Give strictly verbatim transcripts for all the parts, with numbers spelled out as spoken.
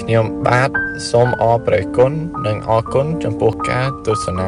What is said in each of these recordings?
ខ្ញុំ បាទសូមអរព្រះគុណនិងអរគុណចំពោះការទស្សនា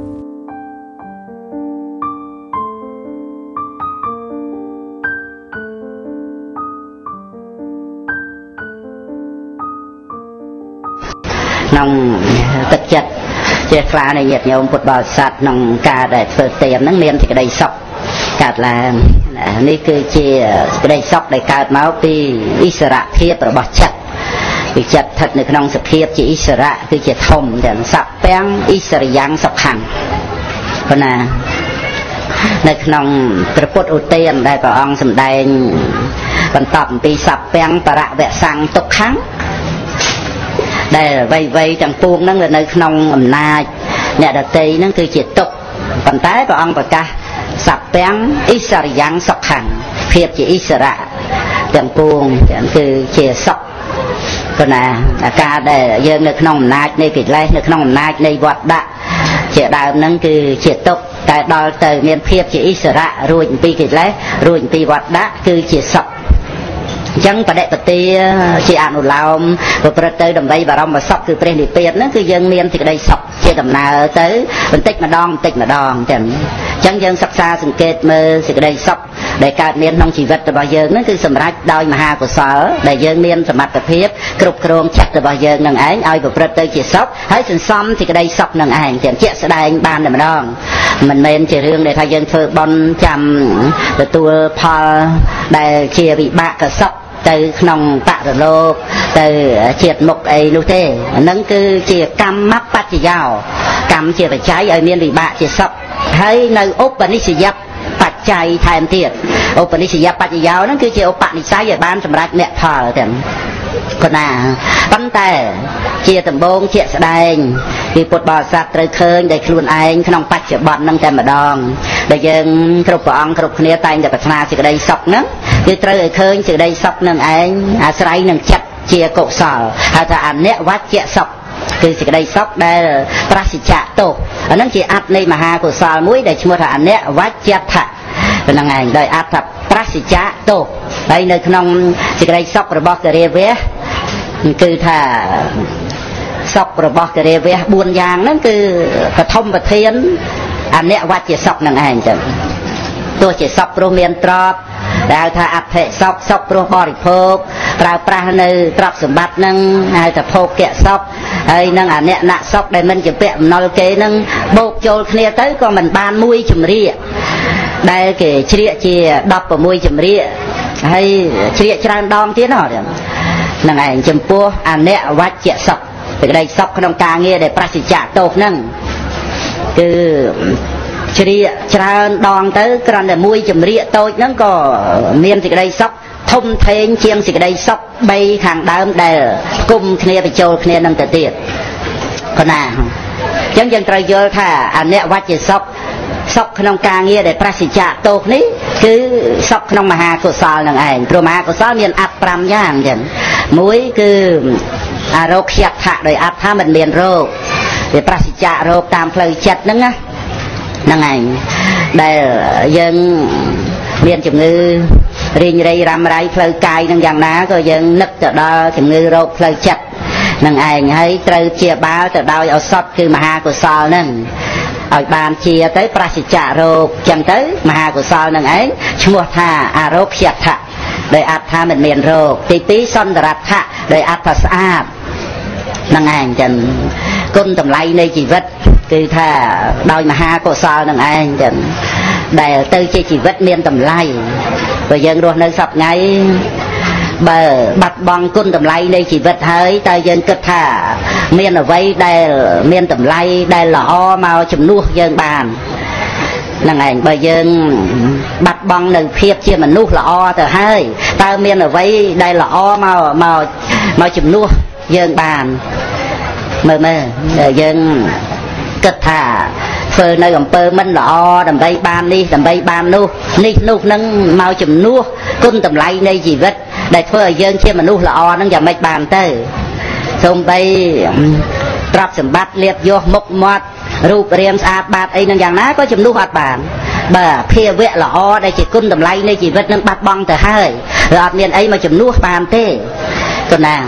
ក្នុងទឹកចិត្តជាខ្លានៃញាតិញោមពុទ្ធបរិស័ទក្នុងការដែលធ្វើទានហ្នឹងមានសេចក្តីសុខកើតឡើងនេះគឺជាសេចក្តីសុខដែលកើតមកពីអិសរភាពរបស់ចិត្តពីចិត្តស្ថិតនៅក្នុងសភាពជាអិសរៈគឺជាធំទាំងសព្វាំងអិសរិយ៉ាងសុខੰប៉ុន្តែនៅក្នុងព្រះពុទ្ធឧទានដែលព្រះអង្គសម្ដែងបន្តអំពីសព្វាំងបរវសੰទុក្ខੰដែលវ័យៗទាំងពួងហ្នឹងនៅក្នុងអំណាចអ្នកដតីហ្នឹងគឺជាទុក្ខប៉ុន្តែព្រះអង្គប្រកាសសព្វាំងអិសរិយ៉ាងសុខੰភាពជាអិសរៈទាំងពួងគឺជាសុខប៉ុន្តែការដែលយើងនៅក្នុងអំណាចនៃកិលេសនៅក្នុងអំណាចនៃវត្តៈជាដើមហ្នឹងគឺជាទុក្ខតែដល់ទៅមានភាពជាអិសរៈរួចអំពីកិលេសរួចអំពីវត្តៈគឺជាសុខអញ្ចឹងបដិបទាជាអនុឡោមប្រព្រឹត្តទៅដើម្បីបរមសុខគឺព្រះនិព្វានហ្នឹងគឺយើងមានសេចក្តីសុខជាដំណើរទៅបន្តិចម្ដងបន្តិចម្ដងចឹងអញ្ចឹងយើងសិក្សាសង្កេតមើលសេចក្តីសុខដែលកើតមានក្នុងជីវិតរបស់យើងហ្នឹងគឺសម្រេចដោយមហាកុសលដែលយើងមានសមត្ថភាពគ្រប់គ្រងចិត្តរបស់យើងនឹងឯងឲ្យប្រព្រឹត្តទៅជាសុខហើយសន្សំសេចក្តីសុខនឹងឯងចឹងជាក់ស្ដែងបានតែម្ដងមិនមែនជារឿងដែលថាយើងធ្វើបុណ្យចាំទទួលផលដែលជាវិបាកសុខទៅក្នុងបរលោកទៅជាតិមុខអីនោះទេអានឹងគឺជាកម្មបច្ចយោកម្មជាបច្ច័យឲ្យមានវិបាកជាសុខហើយនៅឧបនិស្សយបច្ច័យថែមទៀតឧបនិស្សយបច្ចយោហ្នឹងគឺជាឧបនិស្ស័យឲ្យបានសម្រេចមគ្គផលទាំងក៏ណាប៉ុន្តែជាដំបូងជាក់ស្ដែងពីពុទ្ធបរិស័ទត្រូវឃើញដោយខ្លួនឯងក្នុងបច្ចុប្បន្នហ្នឹងតែម្ដងដែលយើងគ្រប់ព្រះអង្គគ្រប់គ្នាតែងតែប្រាថ្នាសេចក្តីសុខហ្នឹងគឺត្រូវឲ្យឃើញសេចក្តីសុខនឹងឯងអាស្រ័យនឹងចិត្តជាកុសលហៅថាអនិវច្ចសុខគឺសេចក្តីសុខដែលប្រសិជ្ជៈទោសអាហ្នឹងជាអត្តនៃមហាកុសលមួយដែលឈ្មោះថាអនិវច្ចថៈហ្នឹងឯងដោយអត្តថាប្រសិជ្ជៈទោសហើយនៅក្នុងសេចក្តីសុខរបស់គរាវៈគឺថាសុខរបស់គរាវៈបួនយ៉ាងហ្នឹងគឺបឋមប្រធានអនិវច្ចសុខហ្នឹងឯងចឹងទោះជាសុខព្រោះមានទ្រព្យដែលហៅថាអភិសុខសុខព្រោះបរិភោគប្រើប្រាស់នៅទ្រព្យសម្បត្តិហ្នឹងហៅថាភោគៈសុខហើយនឹងអនិណសុខដែលមិនជាពាក់បំណុលគេហ្នឹងបូកចូលគ្នាទៅក៏មិនបានមួយចម្រៀកដែលគេជ្រៀកជាដប់ប្រាំមួយចម្រៀកហើយជ្រៀកច្រើនដងទៀតហ្នឹងឯងចំពោះអនិវច្ចសុខសេចក្តីសុខក្នុងការងារដែលប្រសិជ្ជៈទោសហ្នឹងគឺជ្រៀកច្រើនដងទៅគ្រាន់តែមួយចម្រៀកតូចហ្នឹងក៏មានសេចក្តីសុខធំធេងជាងសេចក្តីសុខបីខាងដើមដែលគុំគ្នាបញ្ចូលគ្នានឹងទៅទៀតប៉ុណ្ណាអញ្ចឹងយើងត្រូវយល់ថាអនិវច្ចសុខសុខក្នុងការងារដែលប្រសិជ្ជៈទោសនេះគឺសុខក្នុងមហាកុសលនឹងឯងព្រោះមហាកុសលមានអត្ថប្រាំយ៉ាងអញ្ចឹងមួយគឺអារោគ្យថៈដោយអត្ថថាមិនមានរោគវាប្រសិជ្ជៈរោគតាមផ្លូវចិត្តហ្នឹងណាហ្នឹងឯងដែលយើងមានជំងឺរីងរៃរ៉ាំរ៉ៃផ្លូវកាយនឹងយ៉ាងណាក៏យើងនឹកទៅដល់ជំងឺរោគផ្លូវចិត្តនឹងឯងហើយត្រូវព្យាបាលទៅដោយឱសថគឺមហាកុសលហ្នឹងឲ្យបានជាទៅប្រសិជ្ជៈរោគចឹងទៅមហាកុសលនឹងឯងឈ្មោះថាអារោគ្យថៈដោយអត្ថថាមិនមានរោគទីពីរសន្តរថៈដោយអត្ថថាស្អាតនឹងឯងចឹងគុណតម្លៃនៃជីវិតគឺថាដោយមហាកុសលនឹងឯងចឹងដែលទៅជាជីវិតមានតម្លៃបើយើងរស់នៅសប្តាហ៍បើបាត់បង់គុណតម្លៃនៃជីវិតហើយតើយើងគិតថាមានអ្វីដែលមានតម្លៃដែលល្អមកជំនួសយើងបានហ្នឹងឯងបើយើងបាត់បង់នៅភាពជាមនុស្សល្អទៅហើយតើមានអ្វីដែលល្អមកមកមកជំនួសយើងបានមើលមើលយើងគិតថាធ្វើនៅអំពើមិនល្អដើម្បីបាននេះដើម្បីបាននោះនេះនោះនឹងមកជំនួសគុណតម្លៃនៃជីវិតដែលធ្វើឲ្យយើងជាមនុស្សល្អនឹងយ៉ាងម៉េចបានទៅសូម្បីទ្រព្យសម្បត្តិលៀបយសមុខមាត់រូបរាងស្អាតបាតអីនឹងយ៉ាងណាក៏ជំនួសអត់បានបើភាវៈល្អដែលជាគុណតម្លៃនៃជីវិតនឹងបាត់បង់ទៅហើយឬអត់មានអីមកជំនួសបានទេគណា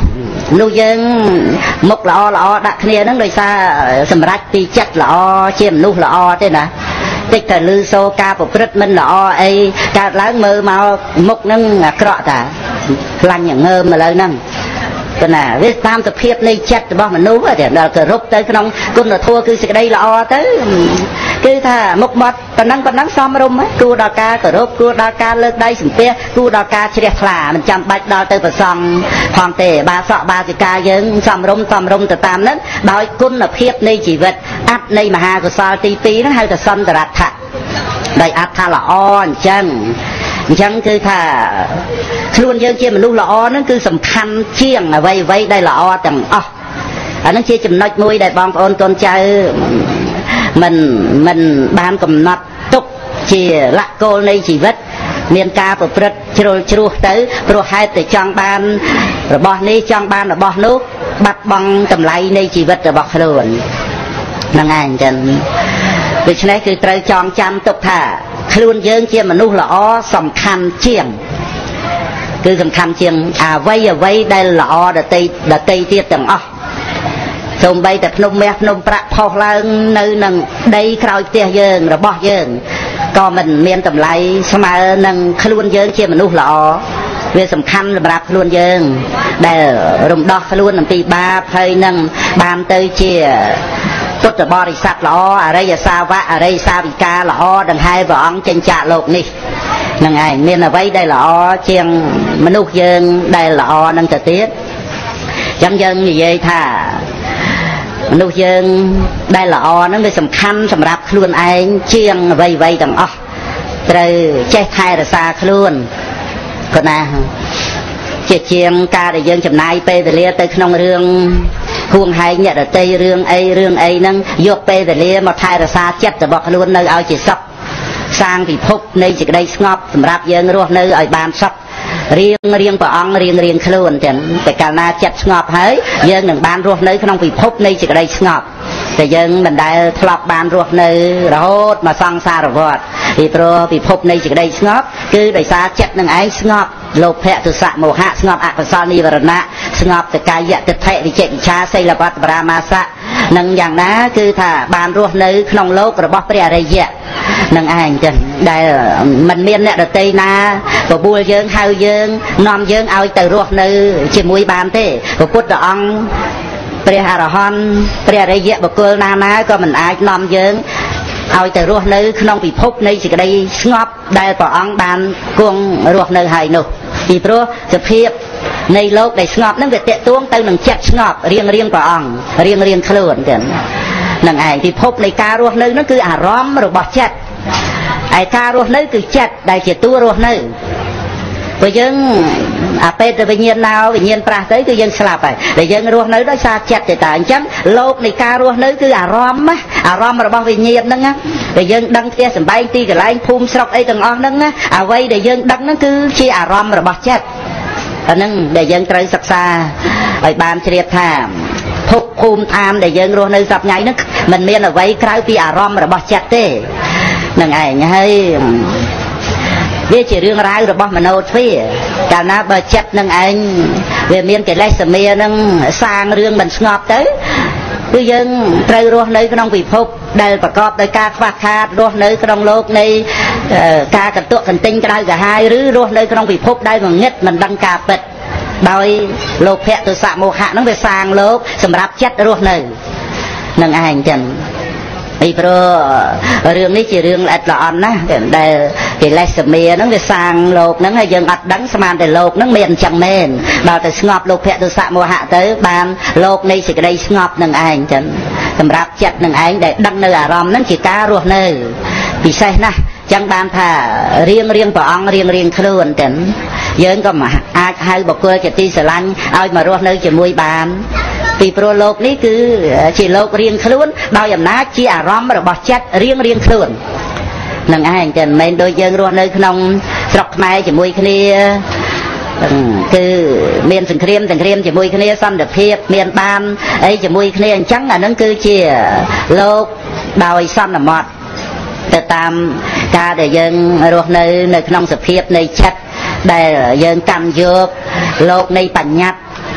នោះយើងមុខល្អល្អដាក់គ្នាហ្នឹងដោយសារសម្រាប់ពីចិត្តល្អជាមនុស្សល្អទេណាតិចតែលឺសូរការប្រព្រឹត្តមិនល្អអីកើតឡើងមើលមកមុខហ្នឹងអាក្រក់តាខ្លាញ់ងើមឥឡូវហ្នឹងប៉ុន្តែវាតាមសភាពនៃចិត្តរបស់មនុស្សតែដល់គោរពទៅក្នុងគុណធម៌គឺសេចក្តីល្អទៅគឺថាមុខមាត់ប៉ុណ្ណឹងប៉ុណ្ណឹងសមរម្យគួរដល់ការគោរពគួរដល់ការលើកដៃសំពះគួរដល់ការជ្រះថ្លាមិនចាំបាច់ដល់ទៅប្រសង់ផងទេបាសកបាសិកាយើងសមរម្យសមរម្យទៅតាមហ្នឹងដោយគុណភាពនៃជីវិតអត្តនៃមហាកុសលទីពីរហ្នឹងហៅថាសន្តរថៈដោយអត្តថាល្អអញ្ចឹងអញ្ចឹងគឺថាខ្លួនយើងជាមនុស្សល្អហ្នឹងគឺសំខាន់ជាងអ្វីអ្វីដែលល្អទាំងអស់អាហ្នឹងជាចំណុចមួយដែលបងប្អូនកូនចៅមិនមិនបានកំណត់ទុកជាលក្ខគោលនៃជីវិតមានការប្រព្រឹត្តជ្រុលជ្រោះទៅព្រោះហេតុតែចង់បានរបស់នេះចង់បានរបស់នោះបាត់បង់តម្លៃនៃជីវិតរបស់ខ្លួនហ្នឹងឯងចឹងដូច្នេះគឺត្រូវចងចាំទុកថាខ្លួនយើងជាមនុស្សល្អសំខាន់ជាងគឺសំខាន់ជាងអ្វីអ្វីដែលល្អដតីដតីទៀតទាំងអស់សូម្បីតែភ្នំមាសភ្នំប្រាក់ផុសឡើងនៅនឹងដីក្រោយផ្ទះយើងរបស់យើងក៏មិនមានតម្លៃស្មើនឹងខ្លួនយើងជាមនុស្សល្អវាសំខាន់សម្រាប់ខ្លួនយើងដែលរំដោះខ្លួនអំពីបាបហើយនឹងបានទៅជាពុទ្ធបរិស័ទល្អអរិយសាវកអរិយសាវិកាល្អដង្ហែព្រះអង្គចេញចាកលោកនេះហ្នឹងឯងមានអ្វីដែលល្អជាងមនុស្សយើងដែលល្អនឹងទៅទៀតអញ្ចឹងយើងនិយាយថាមនុស្សយើងដែលល្អហ្នឹងវាសំខាន់សម្រាប់ខ្លួនឯងជាងអ្វីអ្វីទាំងអស់ត្រូវចេះថែរក្សាខ្លួនក៏ណាជាជាងការដែលយើងចំណាយពេលវេលាទៅក្នុងរឿងហួងហែងអ្នកដតីរឿងអីរឿងអីហ្នឹងយកពេលវេលាមកថែរក្សាចិត្តរបស់ខ្លួននៅឲ្យជាសុខសាងពិភពនៃសេចក្តីស្ងប់សម្រាប់យើងរស់នៅឲ្យបានសុខរៀងរៀងព្រះអង្គរៀងរៀងខ្លួនចឹងតែកាលណាចិត្តស្ងប់ហើយយើងនឹងបានរស់នៅក្នុងពិភពនៃសេចក្តីស្ងប់តែយើងមិនដែលធ្លាប់បានរស់នៅរហូតមកសង្សារវដ្តពីព្រោះពិភពនៃសេចក្តីស្ងប់គឺដោយសារចិត្តនឹងឯងស្ងប់លោភៈទុសៈមោហៈស្ងប់អកុសលនិវរណៈស្ងប់សកាយៈទិដ្ឋិវិជិកិច្ឆាសីលបត្តបរាមាសៈនឹងយ៉ាងណាគឺថាបានរស់នៅក្នុងលោករបស់ព្រះអរិយៈនឹងឯងចឹងដែលមិនមានអ្នកដតីណាបបួលយើងហៅយើងនាំយើងឲ្យទៅរស់នៅជាមួយបានទេព្រះពុទ្ធអង្គព្រះអរហន្តព្រះអរិយៈបុគ្គលណាណាក៏មិនអាចនាំយើងឲ្យទៅរស់នៅក្នុងពិភពនៃសេចក្តីស្ងប់ដែលព្រះអង្គបានគង់រស់នៅហើយនោះពីព្រោះសភាពនៃលោកដែលស្ងប់ហ្នឹងវាតេតួងទៅនឹងចិត្តស្ងប់រៀងរៀងព្រះអង្គរៀងរៀងខ្លួនចឹងនឹងឯងពិភពនៃការរស់នៅហ្នឹងគឺអារម្មណ៍របស់ចិត្តឯការរស់នៅគឺចិត្តដែលជាតួរស់នៅព្រោះយើងអាពេលទៅវិញ្ញាណណៅវិញ្ញាណប្រាស់ទៅគឺយើងស្លាប់ហើយតែយើងរស់នៅដោយសារចិត្តទេតាអញ្ចឹងលោកនៃការរស់នៅគឺអារម្មណ៍អារម្មណ៍របស់វិញ្ញាណហ្នឹងតែយើងដឹងផ្ទះសម្បែងទីកន្លែងភូមិស្រុកអីទាំងអស់ហ្នឹងអ្វីដែលយើងដឹងហ្នឹងគឺជាអារម្មណ៍របស់ចិត្តអាហ្នឹងដែលយើងត្រូវសិក្សាឲ្យបានជ្រាបថាភពភូមិឋានដែលយើងរស់នៅសប្តាហ៍ហ្នឹងមិនមានអ្វីក្រៅពីអារម្មណ៍របស់ចិត្តទេហ្នឹងឯងហើយវាជារឿងរ៉ាវរបស់មโนទ្វាកាលណាបើចិត្តនឹងឯងវាមានកិលេសសមានឹងសាងរឿងមិនស្ងប់ទៅគឺយើងត្រូវរស់នៅក្នុងពិភពដែលប្រកបដោយការខ្វះខាតរស់នៅក្នុងโลกនៃការកន្ទក់កន្ទិញក្តៅក្រហាយឬរស់នៅក្នុងពិភពដែលងងឹតមិនដឹងការពិតដោយលោភៈទុសៈមោហៈហ្នឹងវាសាងលោកសម្រាប់ចិត្តរស់នៅនឹងឯងចឹងពីព្រោះរឿងនេះជារឿងល្អិតល្អន់ណាស់ដែលកិលេសសមាហ្នឹងវាសាងលោកហ្នឹងហើយយើងអត់ដឹងស្មានតែលោកហ្នឹងមានអញ្ចឹងមែនដល់តែស្ងប់លោភៈទុសៈមោហៈទៅបានលោកនៃសេចក្តីស្ងប់នឹងឯងចឹងសម្រាប់ចិត្តនឹងឯងដែលដឹងនៅអារម្មណ៍ហ្នឹងជាការរស់នៅពិសេសណាស់ចឹងបានថារៀងរៀងព្រះអង្គរៀងរៀងខ្លួនចឹងយើងក៏អាចហៅបុគ្គលជាទីស្រឡាញ់ឲ្យមករស់នៅជាមួយបានពីព្រោះលោកនេះគឺជាលោករៀងខ្លួនដោយអំណាចជាអារម្មណ៍របស់ចិត្តរៀងរៀងខ្លួននឹងឯងតែមិនមែនដូចយើងរស់នៅក្នុងស្រុកខ្មែរជាមួយគ្នាគឺមានសង្គ្រាមសង្គ្រាមជាមួយគ្នាសន្តិភាពមានបានអីជាមួយគ្នាអញ្ចឹងអានឹងគឺជាលោកដោយសន្មតទៅតាមការដែលយើងរស់នៅនៅក្នុងសភាពនៃចិត្តដែលយើងកាន់យកលោកនៃបញ្ញត្តិ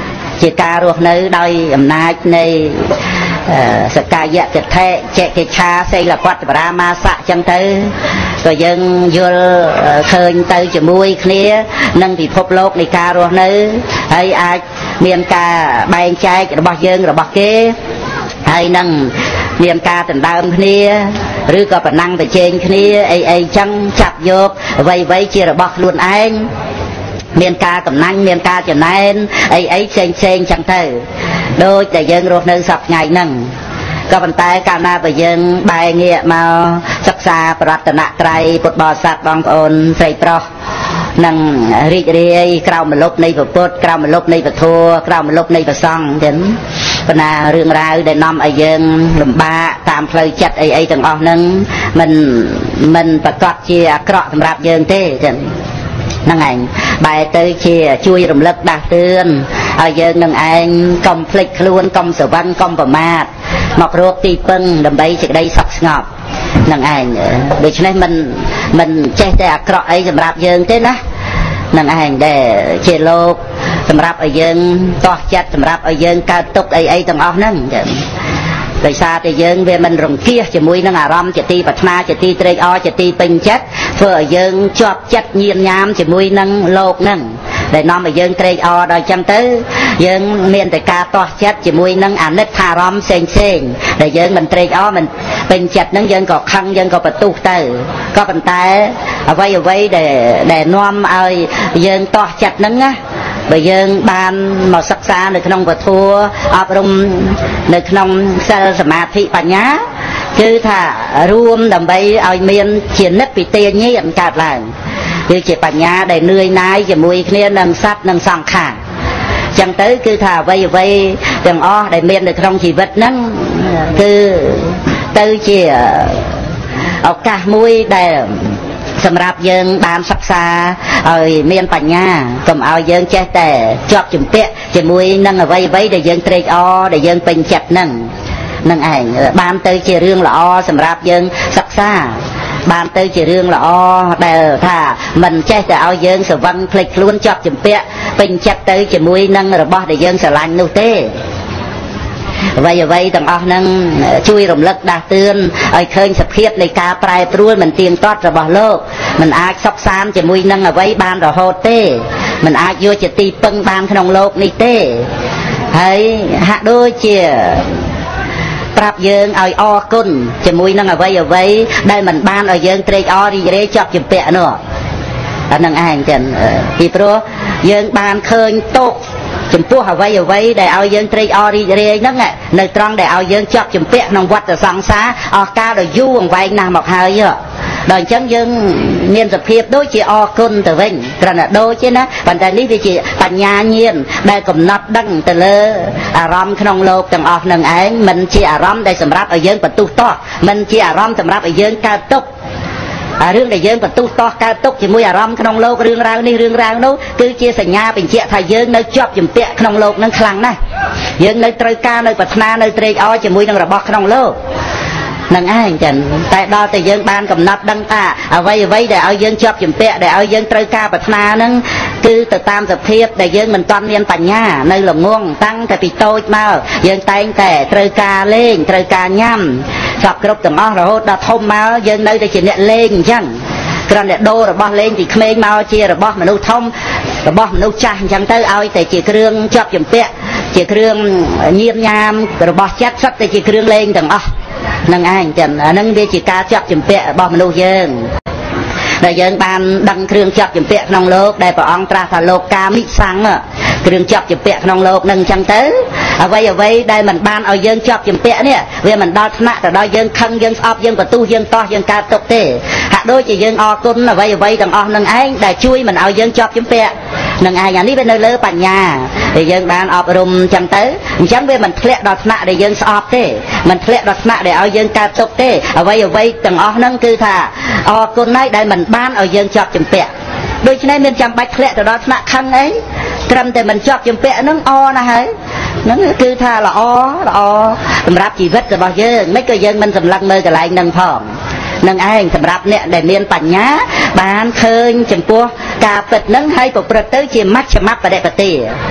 ជាការរស់នៅដោយអំណាចនៃសកាយៈកិដ្ឋិចេកិច្ឆាសីលបត្តបរាមាសៈចឹងទៅក៏យើងយល់ឃើញទៅជាមួយគ្នានឹងពិភពលោកនៃការរស់នៅហើយអាចមានការបែងចែករបស់យើងរបស់គេហើយនឹងមានការដណ្ដើមគ្នាឬក៏ប្រណាំងប្រជែងគ្នាអីអីចឹងចាប់យកអ្វីអ្វីជារបស់ខ្លួនឯងមានការកំណាញ់មានការចំណែនអីអីផ្សេងផ្សេងចឹងទៅដូចតែយើងរស់នៅសប្តាហ៍ហ្នឹងក៏ប៉ុន្តែកាលណាបើយើងបែរងាកមកសិក្សាប្រតនត្រ័យពុទ្ធបរិស័ទបងប្អូនស្រីប្រុសនឹងរីករាយក្រោមម្លប់នៃពុទ្ធក្រោមម្លប់នៃពធក្រោមម្លប់នៃព្រះសង្ឃចឹងប៉ុន្តែរឿងរ៉ាវដែលនាំឲ្យយើងលំបាកតាមផ្លូវចិត្តអីអីទាំងអស់ហ្នឹងមិនមិនប្រកាសជាអាក្រក់សម្រាប់យើងទេចឹងហ្នឹងឯងបែរទៅជាជួយរំលឹកដាស់តឿនឲ្យយើងនឹងឯងកុំភ្លេចខ្លួនកុំស្រវឹងកុំប្រមាទមករកទីពឹងដើម្បីសេចក្តីសុខស្ងប់នឹងឯងដូច្នេះមិនមិនចេះតែអាក្រក់អីសម្រាប់យើងទេណានឹងឯងដែលជាលោកសម្រាប់ឲ្យយើងតោះចិត្តសម្រាប់ឲ្យយើងកើតទុក្ខអីអីទាំងអស់ហ្នឹងចឹងដោយសារតែយើងវាមិនរង្គៀសជាមួយនឹងអារម្មណ៍ជាទីប្រាថ្នាជាទីត្រេកអរជាទីពេញចិត្តធ្វើឲ្យយើងជាប់ចិត្តញៀនញ៉ាមជាមួយនឹងលោកហ្នឹងដែលនាំឲ្យយើងត្រេកអរដល់ចឹងទៅយើងមានតែការតោះចិត្តជាមួយនឹងអាណិតអារម្មណ៍ផ្សេងផ្សេងដែលយើងមិនត្រេកអរមិនពេញចិត្តហ្នឹងយើងក៏ខឹងយើងក៏បន្ទុះទៅក៏ប៉ុន្តែអ្វីអ្វីដែលដែលនាំឲ្យយើងតោះចិត្តហ្នឹងណាបើយើងបានមកសិក្សានៅក្នុងពធអប់រំនៅក្នុងសិលសមាធិបញ្ញាគឺថារួមដើម្បីឲ្យមានជានិច្ចពិទាញាណកើតឡើងគឺជាបញ្ញាដែលនឿយណាយជាមួយគ្នានឹងសត្វនិងសង្ខារចឹងទៅគឺថាអ្វីអ្វីទាំងអស់ដែលមាននៅក្នុងជីវិតហ្នឹងគឺទៅជាឱកាសមួយដែលសម្រាប់យើងបានសិក្សាឲ្យមានបញ្ញាកុំឲ្យយើងចេះតែជាប់ជំពាក់ជាមួយនឹងអ្វីអ្វីដែលយើងត្រេកអរដែលយើងពេញចិត្តហ្នឹងនឹងឯងបានទៅជារឿងល្អសម្រាប់យើងសិក្សាបានទៅជារឿងល្អដែលថាមិនចេះតែឲ្យយើងស្រវឹងភ្លេចខ្លួនជាប់ជំពាក់ពេញចិត្តទៅជាមួយនឹងរបស់ដែលយើងស្រឡាញ់នោះទេអ្វីអ្វីទាំងអស់ហ្នឹងជួយរំលឹកដាស់តឿនឲ្យឃើញសភាពនៃការប្រែប្រួលមិនទៀងទាត់របស់លោកមិនអាចសុខសាន្តជាមួយនឹងអ្វីបានរហូតទេមិនអាចយកជាទីពឹងបានក្នុងលោកនេះទេហើយហាក់ដូចជាប្រាប់យើងឲ្យអរគុណជាមួយនឹងអ្វីអ្វីដែលមិនបានឲ្យយើងត្រេកអររីករាយជាប់ជំពាក់នោះអានឹងឯងចឹងពីព្រោះយើងបានឃើញទុកចំពោះអ្វីអ្វីដែលឲ្យយើងត្រេកអររីករាយហ្នឹងនៅត្រង់ដែលឲ្យយើងជាប់ជំពាក់ក្នុងវដ្តសង្សារអស់កាលដ៏យូរអង្វែងណាស់មកហើយដល់អញ្ចឹងយើងមានសភាពដូចជាអរគុណទៅវិញគ្រាន់តែដូចទេណាប៉ុន្តែនេះវាជាបញ្ញាញាណដែលកំណត់ដឹងទៅលើអារម្មណ៍ក្នុងលោកទាំងអស់នឹងឯងមិនជាអារម្មណ៍ដែលសម្រាប់ឲ្យយើងបន្ទុះតោះមិនជាអារម្មណ៍សម្រាប់ឲ្យយើងកើតទុក្ខរឿងដែលយើងបន្ទុះតោះកើតទុកជាមួយអារម្មណ៍ក្នុងលោករឿងរ៉ាវនេះរឿងរ៉ាវនោះគឺជាសញ្ញាបញ្ជាក់ថាយើងនៅជាប់ជំពាក់ក្នុងលោកនឹងខ្លាំងណាស់យើងនៅត្រូវការនៅប្រាថ្នានៅត្រេកអរជាមួយនឹងរបស់ក្នុងលោកនឹងឯងចឹងតែដល់តែយើងបានកំណត់ដឹងថាអ្វីអ្វីដែលឲ្យយើងជាប់ជំពាក់ដែលឲ្យយើងត្រូវការប្រាថ្នាហ្នឹងគឺទៅតាមសភាពដែលយើងមិនទាន់មានបញ្ញានៅល្ងងតាំងតែពីតូចមកយើងតែងតែត្រូវការលេងត្រូវការញ៉ាំសពគ្រប់ទាំងអស់រហូតដល់ធំមកយើងនៅតែជាអ្នកលេងអញ្ចឹងគ្រាន់តែដូររបស់លេងពីក្មេងមកជារបស់មនុស្សធំរបស់មនុស្សចាស់អញ្ចឹងទៅឲ្យតែជាគ្រឿងជាប់ជំពាក់ជាគ្រឿងញៀមញ៉ាមរបស់ចិត្តសុទ្ធតែជាគ្រឿងលេងទាំងអស់នឹងឯងចឹងអានឹងវាជាការជាប់ជំពាក់របស់មនុស្សយើងដែលយើងបានដឹងគ្រឿងជាប់ជំពាក់ក្នុងលោកដែលព្រះអង្គត្រាស់ថាលោកកាមិសង្ឃគ្រឿងជាប់ជំពាក់ក្នុងលោកនឹងអញ្ចឹងទៅអ្វីអ្វីដែលមិនបានឲ្យយើងជាប់ជំពាក់នេះវាមិនដល់ថ្នាក់ទៅដល់យើងខឹងយើងស្អប់យើងបន្ទុះយើងតោះយើងកើតទុកទេហាក់ដូចជាយើងអរគុណអ្វីអ្វីទាំងអស់នឹងឯងដែលជួយមិនឲ្យយើងជាប់ជំពាក់នឹងឯងអានេះវានៅលើបញ្ញាដែលយើងបានអប់រំអញ្ចឹងទៅអញ្ចឹងវាមិនធ្លាក់ដល់ថ្នាក់ដែលយើងស្អប់ទេមិនធ្លាក់ដល់ថ្នាក់ដែលឲ្យយើងកើតទុកទេអ្វីអ្វីទាំងអស់ហ្នឹងគឺថាអរគុណហើយដែលមិនបានឲ្យយើងជាប់ជំពាក់ដូច្នេះមានចាំបាច់ធ្លាក់ទៅដល់ថ្នាក់ខឹងអីត្រឹមតែមិនជាប់ជំពាក់ហ្នឹងអណាស់ហើយហ្នឹងគឺថាល្អល្អសម្រាប់ជីវិតរបស់យើងមិនក៏យើងមិនសម្លឹងមើលកន្លែងហ្នឹងផងនឹងឯងសម្រាប់អ្នកដែលមានបញ្ញាបានឃើញចំពោះការពិតហ្នឹងហើយប្រព្រឹត្តទៅជាមជ្ឈមបដិបទា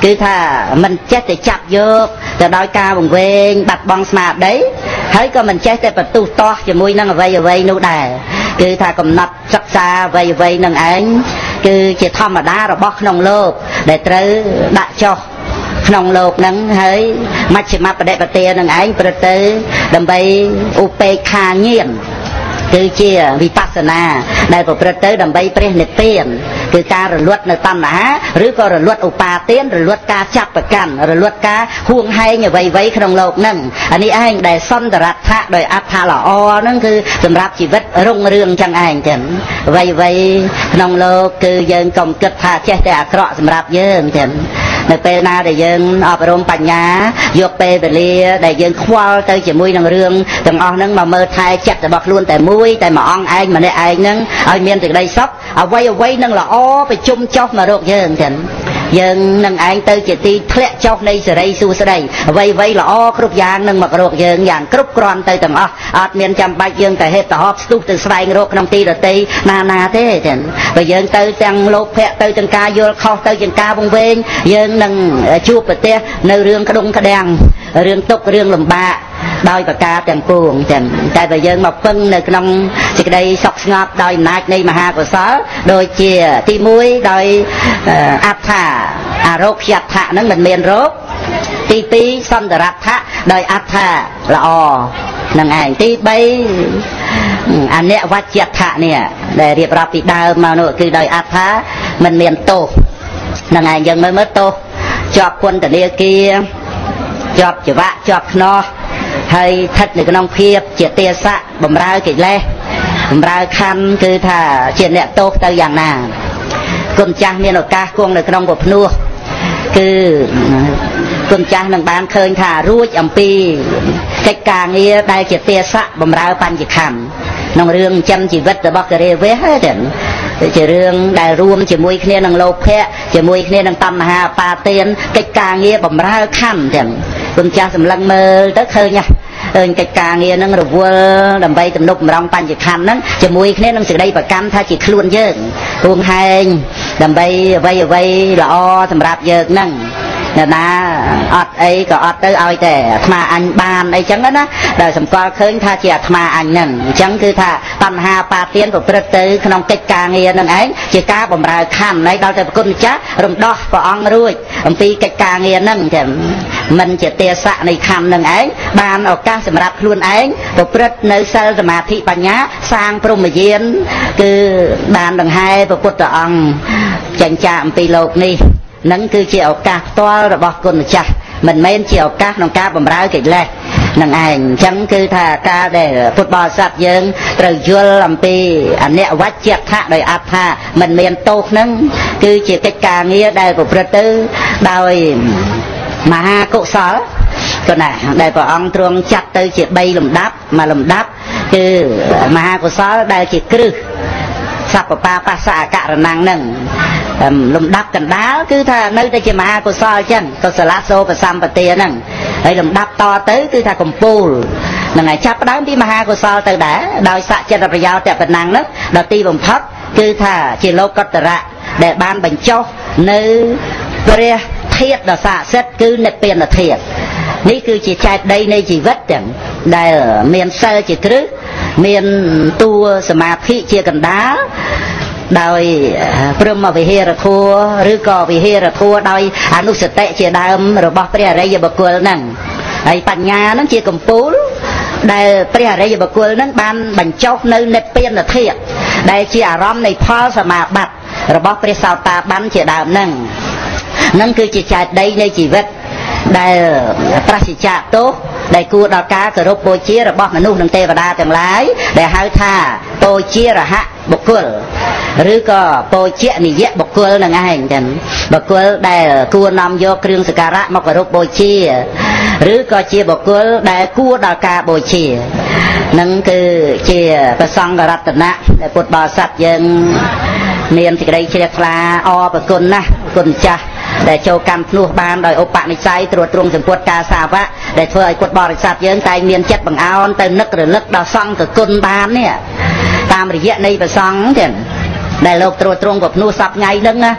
គឺថាមិនចេះតែចាប់យកទៅដោយការវង្វេងបាត់បង់ស្មារតីហើយក៏មិនចេះតែបន្ទុះតោះជាមួយនឹងអ្វីអ្វីនោះដែរគឺថាកំណត់សិក្សាអ្វីអ្វីនឹងឯងគឺជាធម្មតារបស់ក្នុងលោកដែលត្រូវដាក់ចុះក្នុងលោកហ្នឹងហើយមជ្ឈិមបដិបទានឹងឯងប្រទៅដើម្បីឧបេក្ខាញាណគឺជាវិបស្សនាដែលប្រព្រឹត្តទៅដើម្បីព្រះនិព្វានគឺការរលត់នៅតណ្ហាឬក៏រលត់ឧបាទានរលត់ការចាប់ប្រកាន់រលត់ការហួងហែងអ្វីៗក្នុងលោកហ្នឹងអានេះឯងដែលសន្តរថៈដោយអត្ថល្អហ្នឹងគឺសម្រាប់ជីវិតរុងរឿងចឹងឯងចឹងអ្វីៗក្នុងលោកគឺយើងកុំគិតថាចេះតែអាក្រក់សម្រាប់យើងចឹងនៅពេលណាដែលយើងអប់រំបញ្ញាយកពេលវេលាដែលយើងខ្វល់ទៅជាមួយនឹងរឿងទាំងអស់ហ្នឹងមកមើលថែចិត្តរបស់ខ្លួនតែមួយតែមួយអង្គឯងម្នាក់ឯងហ្នឹងឲ្យមានសេចក្តីសុខអ្វីអ្វីនឹងល្អប្រជុំចុះមករកយើងចឹងយើងនឹងឯងទៅជាទីធ្លាក់ចុះនៃសេរីសួស្តីអ្វីអ្វីល្អគ្រប់យ៉ាងនឹងមករកយើងយ៉ាងគ្រប់គ្រាន់ទៅទាំងអស់អត់មានចាំបាច់យើងទៅហេតុទៅហប់ស្ទុះទៅស្វែងរកក្នុងទីដទៃណាណាទេចឹងបើយើងទៅទាំងលោភៈទៅទាំងការយល់ខុសទៅទាំងការវង្វេងយើងនឹងជួបប្រទះនៅរឿងក្ដុងក្ដាំងរឿងទុក្ខរឿងលំបាកដោយប្រការទាំងពួងចឹងតែបើយើងមកពឹងនៅក្នុងសេចក្តីសុខស្ងប់ដោយអំណាចនៃមហាកុសលដូចជាទីមួយដោយអត្ថាអារោគ្យដ្ឋៈហ្នឹងមិនមានរោគទីពីរសន្តរថៈដោយអត្ថាល្អនឹងឯងទីបីអនិវច្ចដ្ឋៈនេះដែលរៀបរាប់ពីដើមមកនោះគឺដោយអត្ថាមិនមានទោសនឹងឯងយើងមើលមើលទោសជាប់ពន្ធនាគារជាប់ច្បាក់ជាប់ខ្នោះហើយស្ថិតនៅក្នុងភាពជាទេសៈបំរើកិលេសបំរើខណ្ឌគឺថាជាអ្នកទោសទៅយ៉ាងណាគុណចាស់មានឱកាសគង់នៅក្នុងពភ្នោះគឺគុណចាស់នឹងបានឃើញថារួចអំពីកិច្ចការងារដែលជាទេសៈបំរើបញ្ញខណ្ឌក្នុងរឿងចិញ្ចឹមជីវិតរបស់កេរវេសហ្នឹងជារឿងដែលរួមជាមួយគ្នានឹងលោភៈជាមួយគ្នានឹងតណ្ហាបាទានកិច្ចការងារបំរើខណ្ឌទាំងគុណចាស់សម្លឹងមើលទៅឃើញណាឃើញកិច្ចការងារនឹងរវល់ដើម្បីទំនុកបំរុងបញ្ញខណ្ឌហ្នឹងជាមួយគ្នានឹងសេចក្តីប្រកម្មថាជាខ្លួនយើងហួងហែងដើម្បីអ្វីអ្វីល្អសម្រាប់យើងហ្នឹងអ្នកណាអត់អីក៏អត់ទៅឲ្យតែអាត្មាអញបានអីចឹងណាដែលសម្គាល់ឃើញថាជាអាត្មាអញហ្នឹងអញ្ចឹងគឺថាតណ្ហាបាទានប្រព្រឹត្តទៅក្នុងកិច្ចការងារហ្នឹងឯងជាការបំរើខណ្ឌហើយដល់តែប្រគុណម្ចាស់រំដោះព្រះអង្គរួចអំពីកិច្ចការងារហ្នឹងចឹងមិនជាទេសៈនៃខណ្ឌហ្នឹងឯងបានឱកាសសម្រាប់ខ្លួនឯងប្រព្រឹត្តនៅសិលសមាធិបញ្ញាសាងព្រហ្មយានគឺបានដង្ហែព្រះពុទ្ធអង្គចិញ្ចាអំពីលោកនេះនឹងគឺជាឱកាសផ្ទាល់របស់គុណម្ចាស់មិនមែនជាឱកាសក្នុងការបម្រើកិលេសនឹងឯងអញ្ចឹងគឺថាការដែលពុទ្ធបរិស័ទយើងត្រូវយល់អំពីអនិវច្ចដ្ឋៈដោយអត្ថាមិនមានទោសហ្នឹងគឺជាកិច្ចការងារដែលប្រព្រឹត្តទៅដោយមហាកុសលក៏ណាដែលព្រះអង្គទ្រង់ចាត់ទៅជាបីលំដាប់មួយលំដាប់គឺមហាកុសលដែលជាគ្រឹះសព្វបាបស្សអករណងហ្នឹងលំដាប់កណ្ដាលគឺថានៅតែជាមហាកុសលចឹងកុសលសូបសម្បទាហ្នឹងហើយលំដាប់តទៅគឺថាកំពូលហ្នឹងហើយចាប់ផ្ដើមពីមហាកុសលទៅដែរដោយសច្ចតប្រយោជន៍តប៉ុណ្ណឹងហ្នឹងដល់ទីបំផុតគឺថាជាលោកុត្តរៈដែលបានបញ្ចុះនៅព្រះធាតុដ៏ស័ក្តិសិទ្ធិគឺនិព្វានធាតុនេះគឺជាចែកដីនៃជីវិតទាំងដែលមានសិលជាគ្រឹះមានតួសមាធិជាកណ្ដាលដោយព្រមវិហារធัวឬក៏វិហារធัวដោយអនុសតិជាដើមរបស់ព្រះអរិយបុគ្គលហ្នឹងហើយបញ្ញាហ្នឹងជាកំពូលដែលព្រះអរិយបុគ្គលហ្នឹងបានបញ្ចុះនៅនិព្វានធាតុដែលជាអារម្មណ៍នៃផលសមាបត្តិរបស់ព្រះសោតាបានជាដើមហ្នឹងហ្នឹងគឺជាចែកដីនៃជីវិតដែលប្រសិជ្ជៈទោសដែលគួរដល់ការគោរពបូជារបស់មនុស្សនិងទេវតាទាំងឡាយដែលហៅថាបូជារហៈបុគ្គលឬក៏បូជានិយៈបុគ្គលនឹងឯងចឹងបុគ្គលដែលគួរនាំយកគ្រឿងសក្ការៈមកគោរពបូជាឬក៏ជាបុគ្គលដែលគួរដល់ការបូជានឹងគឺជាប្រសង្ឃរតនៈដែលពុទ្ធបរិស័ទយើងមានសេចក្តីជ្រះថ្លាអរព្រគុណណាស់គុណចាស់ដែលចូលកម្មភ្នោះបានដោយឧបនិស្ស័យត្រួតត្រងសម្ពុតការសាវកដែលធ្វើឲ្យពុទ្ធបរិស័ទយើងតែងមានចិត្តបង្អោនទៅនឹករលឹកដល់សង្ឃគុណបាននេះតាមរយៈនៃព្រះសង្ឃចឹងដែលលោកត្រួតត្រងប្រភ្នោះសពថ្ងៃហ្នឹងណា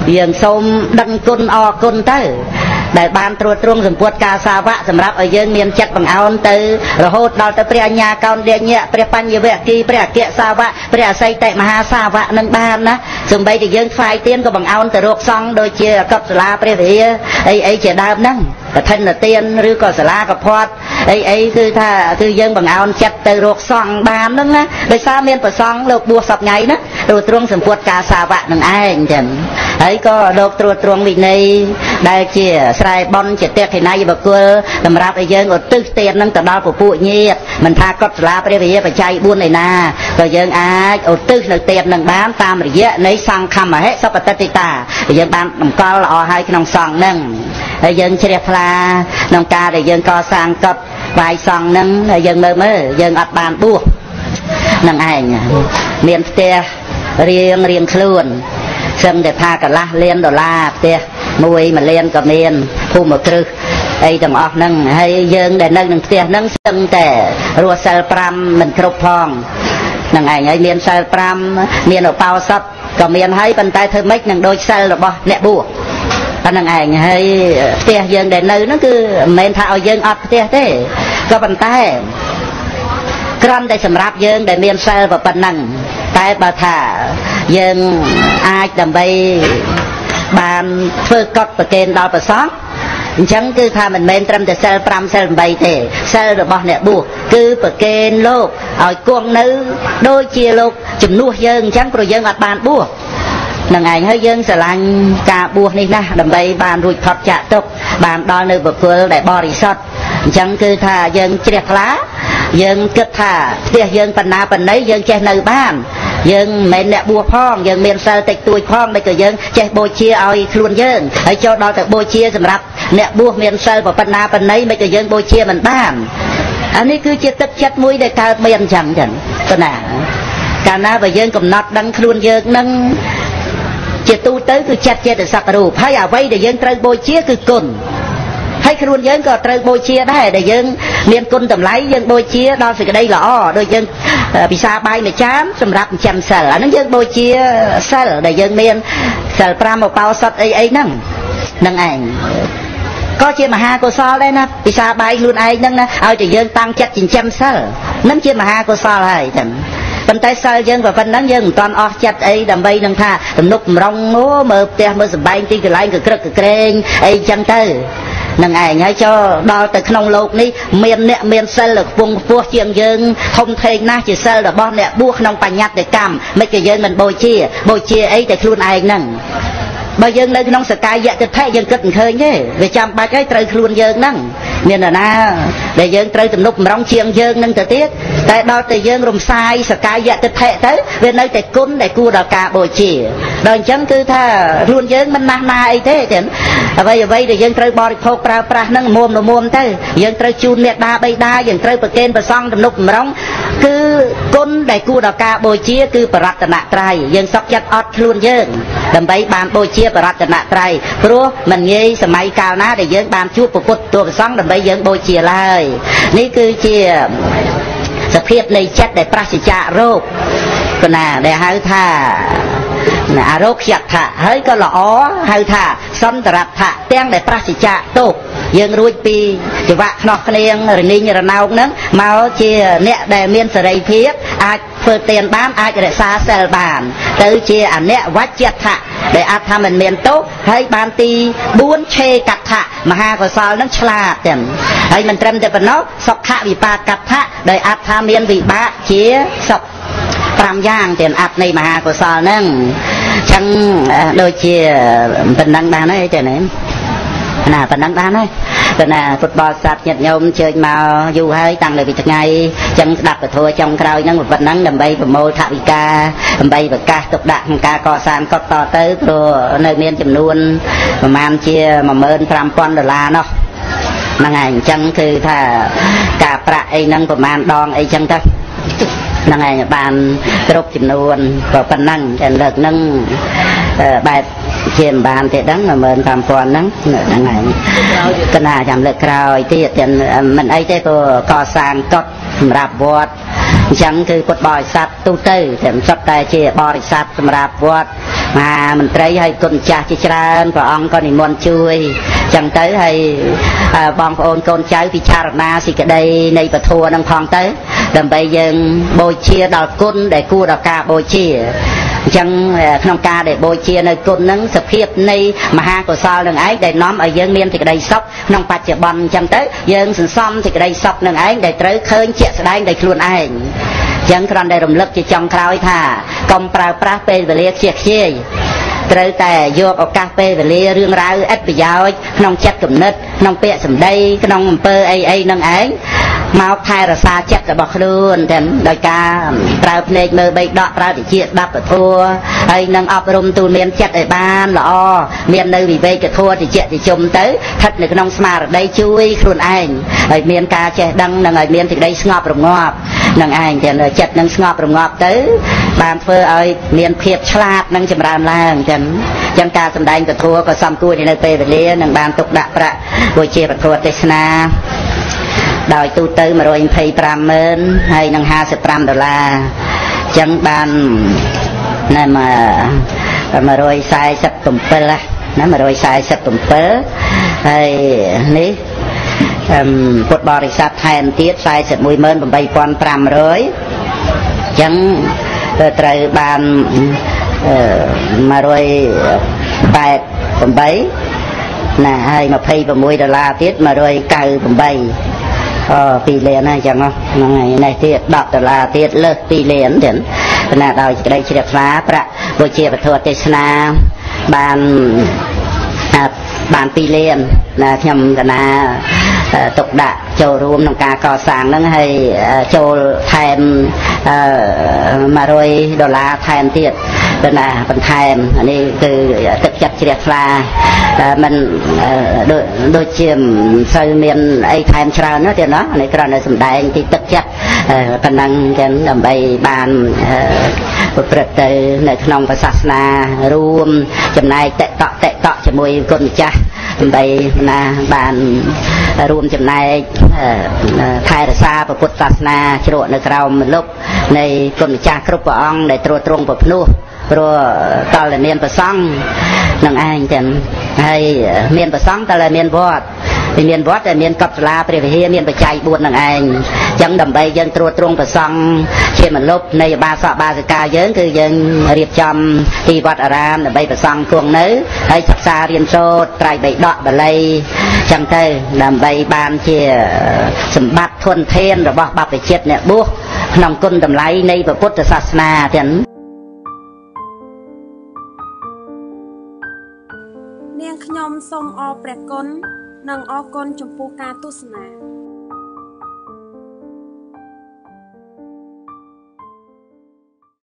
យើងសូមដឹងគុណអរគុណទៅដែលបានត្រួតត្រងសម្ពុតការសាវៈសម្រាប់ឲ្យយើងមានចិត្តបង្អោនទៅរហូតដល់ទៅព្រះអញ្ញាកោណដេញៈព្រះបញ្ញវគិព្រះអគ្គសាវៈព្រះអសីតិមហាសាវៈនឹងបានណាសំបីតែយើងថ្វាយទានក៏បង្អោនទៅរកសង្ឃដូចជាកប់សាលាព្រះវិហារអីអីជាដើមហ្នឹងកឋិនទានឬក៏សាលាកផាត់អីអីគឺថាគឺយើងបង្អោនចិត្តទៅរកសង្ឃបានហ្នឹងណាដោយសារមានប្រសង្ឃលោកបួសសប្ងៃណាត្រួតត្រងសម្ពុតការសាវៈនឹងឯងចឹងហើយក៏លោកត្រួតត្រងវិន័យដែលជាស្រែបនជាតេខិណៃបុគ្គលសម្រាប់ឲ្យយើងឧទ្ទិសទាននឹងទៅដល់ពពួកញាតិមិនថាកុដិសាលាព្រះវិហារបច្ច័យបួនឯណាក៏យើងអាចឧទ្ទិសនៅទាននឹងបានតាមរយៈនៃសង្ឃមហិសពតតិតាយើងបានតម្កល់ល្អហើយក្នុងសង្ឃនឹងហើយយើងជ្រះថ្លាក្នុងការដែលយើងកសាងកុដិវាយសង្ឃនឹងហើយយើងមើលមើលយើងអត់បានបួសនឹងឯងមានផ្ទះរៀងរៀងខ្លួនសឹងតែថាកន្លះលានដុល្លារផ្ទះមួយមួយលានក៏មានភូមិគ្រឹះអីទាំងអស់ហ្នឹងហើយយើងដែលនៅក្នុងផ្ទះហ្នឹងសឹងតែរស់សិលប្រាំមិនគ្រប់ផងហ្នឹងឯងហើយមានសិលប្រាំមានឧបោសថក៏មានហើយប៉ុន្តែធ្វើម៉េចនឹងដូចសិលរបស់អ្នកបួសប៉ុណ្្នឹងឯងហើយផ្ទះយើងដែលនៅហ្នឹងគឺមិនមែនថាឲ្យយើងអត់ផ្ទះទេក៏ប៉ុន្តែគ្រាន់តែសម្រាប់យើងដែលមានសិលប៉ុណ្ណឹងតែបើថាយើងអាចដើម្បីបានធ្វើកត់ប្រកេនដល់ប្រសងអញ្ចឹងគឺថាមិនមែនត្រឹមតែសិលប្រាំសិលប្រាំទេសិលរបស់អ្នកបួសគឺប្រកេនលោកឲ្យគង់នៅដូចជាលោកជំនួសយើងអញ្ចឹងព្រោះយើងអត់បានបួសនឹងឯងហើយយើងស្រឡាញ់ការបួសនេះណាស់ដើម្បីបានរួចផុតចាកទុក្ខបានដល់នៅបុគ្គលដែលបរិសុទ្ធអញ្ចឹងគឺថាយើងជ្រះថ្លាយើងគិតថាផ្ទះយើងបណ្ណាបណ្ណៃយើងចេះនៅបានយើងមិនមែនអ្នកបួសផងយើងមានសិលតិចតួចផងតែក៏យើងចេះបូជាឲ្យខ្លួនយើងហើយចូលដល់ទៅបូជាសម្រាប់អ្នកបួសមានសិលបណ្ណាបណ្ណៃមិនក៏យើងបូជាមិនបានអានេះគឺជាទឹកចិត្តមួយដែលកើតមានអញ្ចឹងចឹងទៅណាកាលណាបើយើងកំណត់ដឹងខ្លួនយើងនឹងជាទូទៅគឺចិត្តចេតសិករូបហើយអ្វីដែលយើងត្រូវបូជាគឺគុណហើយខ្លួនយើងក៏ត្រូវបូជាដែរដែលយើងមានគុណតម្លៃយើងបូជាដល់សេចក្តីល្អដូចយើងពិសាបាយមួយចានសម្រាប់ចិញ្ចឹមសិលអាហ្នឹងយើងបូជាសិលដែលយើងមានសិលប្រាំឧបោសថអីអីហ្នឹងហ្នឹងឯងក៏ជាមហាកុសលដែរណាពិសាបាយខ្លួនឯងហ្នឹងណាឲ្យតែយើងតាំងចិត្តចិញ្ចឹមសិលហ្នឹងជាមហាកុសលហើយចឹងប៉ុន្តែសិលយើងក៏ប៉ុណ្ណឹងយើងមិនតាន់អស់ចិត្តអីដើម្បីនឹងថាទំនុកបំរុងអូមើលផ្ទះមើលសម្បែងទីកន្លែងក៏ក្រឹកក៏ក្រែងអីចឹងទៅនឹងឯងហើយចូលដល់ទៅក្នុងโลกនេះមានអ្នកមានសិលខ្ពង់ខ្ពស់ជាងយើងធំធេងណាស់ជាសិលរបស់អ្នកបួសក្នុងបញ្ញត្តិកម្មមិនក៏យើងមិនបូជាបូជាអីតែខ្លួនឯងហ្នឹងបើយើងនៅក្នុងសកាយៈទិដ្ឋិយើងគិតមិនឃើញទេវាចាំបាច់ហើយត្រូវខ្លួនយើងហ្នឹងមាននរណាដែលយើងត្រូវទំនុកបំរុងជាងយើងនឹងទៅទៀតតែដល់តែយើងរំសាយសកាយៈទិដ្ឋិទៅវានៅតែគុណដែលគួរដល់ការបូជាដល់អញ្ចឹងគឺថាខ្លួនយើងមិនណាស់ណាអីទេទាំងអ្វីអ្វីដែលយើងត្រូវបរិភោគប្រើប្រាស់ហ្នឹងមុំល្មមទៅយើងត្រូវជូនមេដាបៃតាយើងត្រូវប្រគេនប្រសង់ទំនុកបំរុងគឺគុណដែលគួរដល់ការបូជាគឺបរតនត្រ័យយើងសុខចិត្តអត់ខ្លួនយើងដើម្បីបានបូជាបរតនត្រ័យព្រោះមិនងាយសម័យកាលណាដែលយើងបានជួបពុទ្ធតួប្រសង្ឃដើម្បីយើងបូជាឡើយនេះគឺជាសភាពនៃចិត្តដែលប្រសិជ្ជៈរោគគណាដែលហៅថាអារោគ្យថៈហើយក៏ល្អហៅថាសន្តរដ្ឋៈទាំងដែលប្រសិជ្ជៈទុកយើងរួចពីជីវៈខ្នោះគ្នៀងរនីងរណោកហ្នឹងមកជាអ្នកដែលមានសេរីភាពអាចធ្វើទានបានអាចរក្សាសិលបានទៅជាអនិវច្ចថៈដែលអាចថាមិនមានទោសហើយបានទីបួនឆេកថៈមហាកុសលនឹងឆ្លាតទាំងហើយមិនត្រឹមតែប៉ុណ្ណោះសុខវិបាកថៈដែលអាចថាមានវិបាកជាសុខប្រាំយ៉ាងទាំងអត្តនៃមហាកុសលហ្នឹងអញ្ចឹងដូចជាប៉ុណ្ណឹងបានហើយទេណាណាប៉ុណ្ណឹងបានហើយគណៈពុទ្ធបរិស័ទញាតិញោមជើញមកយូរហើយតាំងពីថ្ងៃអញ្ចឹងស្ដាប់ពធចុងក្រោយហ្នឹងប៉ុណ្ណឹងដើម្បីប្រមូលថវិកាដើម្បីប្រកាសទុកដាក់ក្នុងការកសាងកុដិតទៅព្រោះនៅមានចំនួនប្រហែលជាmột nghìn năm trămដុល្លារនោះហ្នឹងហើយអញ្ចឹងគឺថាការប្រាក់អីហ្នឹងប្រហែលដងអីចឹងទៅហ្នឹងហើយបានគ្រប់ចំនួនក៏ប៉ុណ្ណឹងតែលើកហ្នឹងបែបជាមិនបានទេដឹងmột nghìn năm trămហ្នឹងហ្នឹងហើយកណាចាំលើកក្រោយទៀតតែមិនអីទេព្រោះកសាងកុដិសម្រាប់វត្តអញ្ចឹងគឺពុទ្ធបរិស័ទទូទៅតែមិនសុទ្ធតែជាបរិស័ទសម្រាប់វត្ត mà mình trấy hay con cha chỉ ra và ông con thì muốn chui chẳng tới hay bong ôn con cháu thì cha na xì cái đây này và thua năng phong tới đầm bây giờ bồi chia đào côn để cua đào ca bồi chia chẳng không ca để bồi chia nơi côn nắng sập hiệp này mà ha của sao đừng ấy để nóm ở dân miền thì cái đây sóc nông bạch chợ bòn chẳng tới dân sừng xóm thì cái đây sóc đừng ấy để tới khơi chẹt đây để luôn ai chẳng còn để rầm lấp chỉ trong khơi thà công prao prao pe về liệt chẹt chê trờiแต่โยกเอากาเฟ่ไปเลี้ยเรื่องราวเอ็ดไปยาวน้องจัดกับนึดน้องเปียสมได้ก็น้องอำเภอไอ้ไอ้น้องไอ้มาพายรสาจัดกับบอกลื่นแต่โดยการปลายเพลงเมื่อใบดอกปลายที่เจี๊ยบดับกับทัวไอ้น้องอบรมตูเมียนจัดไอ้บ้านละอ้อเมียนในวิเวกับทัวที่เจี๊ยบที่ชมเต้ทัดในน้องสมาร์ได้ช่วยครูนไอ้ไอ้เมียนกาเจดังน้องไอ้เมียนที่ได้สงบรมงอบน้องไอ้แต่จัดน้องสงบรมงอบเต้บานเพื่อไอ้เมียนเพียบฉลาดน้องจำรานล่างแต่ยังการสำแดงกับทัวก็ซ้ำตัวในเปรย์ไปเลี้ยนบานตกดะประโดยเชี่ยประทัวเทศนาโดยตู้ตื้อมาโรยเพย์ปรามเมินให้นังห้าสิบปรามดอลลาร์จังบานนั่นมามาโรยทรายสับตุ่มเปล่านั่นมาโรยทรายสับตุ่มเปล่าให้นี่ปวดบริษัทไทยอันเทียบทรายสับมวยเมินผมไปปอนปรามร้อยจังไตรบานมาโรยแปดผมไปน่ะให้มาเพย์ประมวยดอลลาร์เทียบมาโรยเก่าผมไปปีเลียนนะจังเนาะในเทียดดอกตลาเทียดเลิกปีเลียนเด่นขณะเราจะได้เฉียบฟ้าประโดยเฉียบทัวเทศนาบานบานปีเลียนนะทำกันนะตกดะโจรวมน้องกาก่อสร้างนั่งให้โจแทนมาโรยดอลลาร์แทนเทียดเป็นอะเป็นแทนอันนี้คือตึกจัดเฉียบฟ้ามันโดยโดยเชี่ยมใส่เมียนไอ้ไทม์ชราเนาะเดี๋ยวเนาะในกรณีสมได้ที่ตึกจัดพนังกันดำใบบานประพฤติในขนมศาสนารวมจำนายเตะเตาะเตะเตาะจมูกคนจ้าใบนาบานรวมจำนายไทยรักษาประพุทธศาสนาชโรในกราวมันลบในคนจ้ากรุปองในตรวจตรงประพนุรอตอนเมียนประซังนังไอ้จันให้เมียนประซังตอนเมียนวอดเมียนวอดแต่เมียนกับลาเปรียบเทียบเมียนประจัยบุญนังไอ้จังดำใบยังตรวจตรงประซังเชื่อมันลบในบาสบาสกาเยอะคือยังเรียบจำที่วัดอารามใบประซังพวงเนื้อให้ศึกษาเรียนโซไตรใบดอกใบเลยจังเตอดำใบบานเชี่ยสมบัติทวนเทนหรือว่าบัพไปเช็ดเนี่ยบุกนำกุนดำไหลในพระพุทธศาสนาเห็นเนียงขยมทรงออแปรกลนังออกลจมพูกาตุสนา